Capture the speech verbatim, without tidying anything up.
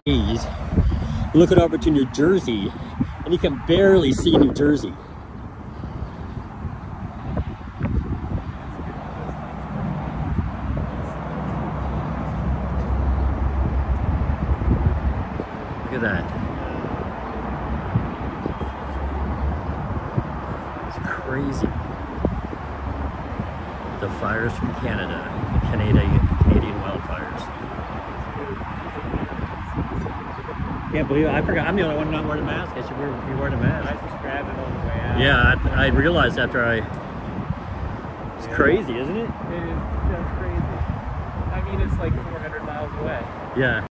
Looking over to New Jersey, and you can barely see New Jersey. Look at that. It's crazy. The fires from Canada, Canadian, Canadian wildfires. Can't believe it. I forgot. I'm the only one not wearing a mask. I should wear, be wearing a mask. I just grabbed it on the way out. Yeah, I, I realized after I... It's yeah. crazy, isn't it? It is just crazy. I mean, it's like four hundred miles away. Yeah.